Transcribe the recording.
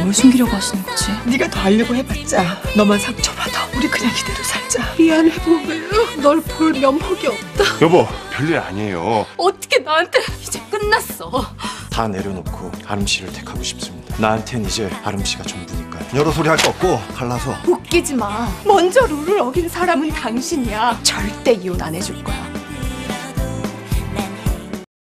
뭘 숨기려고 하시는 거지? 네가 더 하려고 해봤자 너만 상처받아. 우리 그냥 이대로 살자. 미안해 보배야. 널 볼 면목이 없다. 여보, 별일 아니에요. 어떻게 나한테 이제 끝났어. 다 내려놓고 아름 씨를 택하고 싶습니다. 나한텐 이제 아름 씨가 전부니까요. 여러 소리 할 거 없고 갈라서. 웃기지 마. 먼저 룰을 어긴 사람은 당신이야. 절대 이혼 안 해줄 거야.